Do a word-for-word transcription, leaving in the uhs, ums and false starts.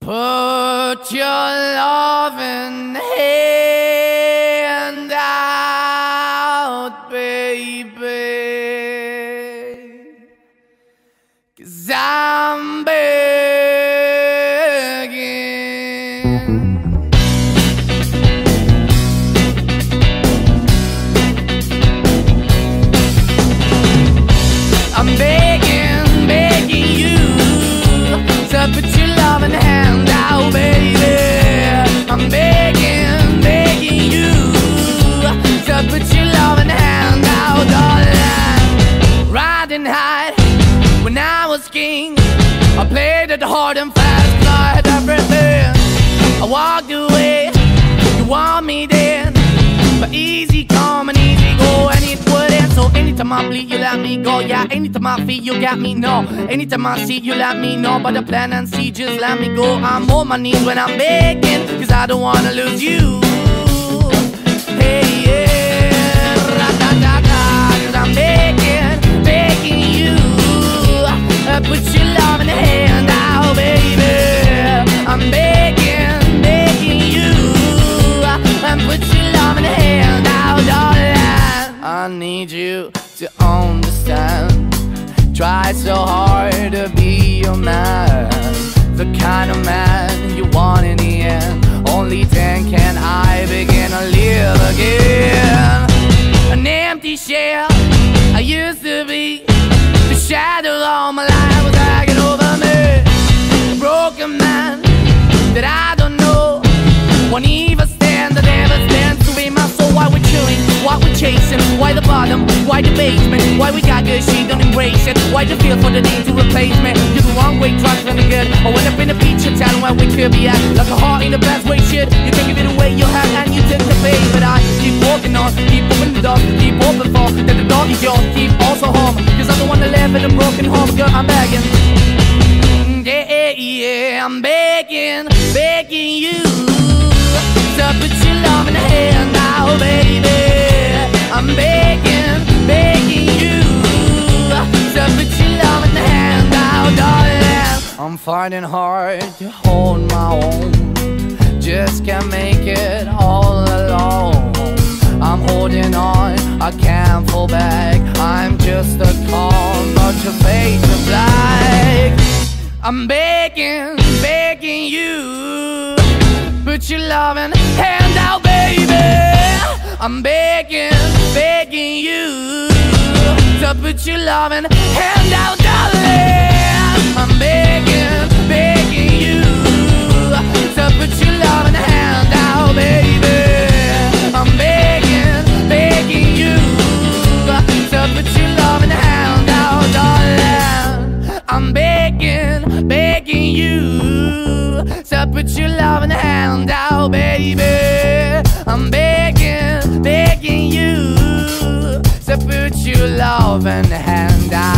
Put your loving hand out, baby, 'cause I'm begging. I'm begging, begging you to put your loving hand out, baby. I'm begging, begging you to put your loving hand out, darling. Riding high when I was king, I played it hard and fast, 'cause I had everything. I walked away, you want me then, but easy come and easy go, and it wouldn't. So anytime I bleed, you let me go. Yeah, anytime I feel, you got me, no. Anytime I see, you let me know. But the plan and see, just let me go. I'm on my knees when I'm begging, 'cause I don't wanna lose you. Hey, yeah, ra-da-da-da, 'cause I'm begging, begging you, uh, put your love in the hand out, baby. I'm begging, begging you, uh, and put your love in the hand out, darling. I need you to understand. Try so hard to be your man, the kind of man you want in the end. Only then can I begin to live again. An empty shell I used to be, the shadow all my life was hanging over me. A broken man that I don't know won't even stand, that never stands to be my soul. Why we're chewing, why we're chasing, why the bottom, why the basement, why we got good, she don't embrace it, why the feel for the need to replace me. You're the wrong way, trying to be good. I went up in a feature town where we could be at, like a heart in the best way, shit. You can give it away, you have, and you take the pay. But I keep walking on, keep opening the door, keep open for, that the door is yours, keep also home, 'cause I'm the one that live in a broken home. Girl, I'm begging, yeah, yeah, yeah, I'm begging, begging you to put your love in the hand now, baby. I'm begging, begging you to put your love in the hand now, darling. I'm finding hard to hold my own, just can't make it all alone. I'm holding on, I can't fall back. I'm just a call, but your face is black. I'm begging, begging you, put your loving hand out, baby. I'm begging, begging you to put your loving hand out, darling. I'm begging, begging you to put your loving hand out, baby. I'm begging, begging you to put your loving hand out, darling. I'm begging, begging you to put your loving hand out, baby. I'm begging, begging you to put your loving hand out.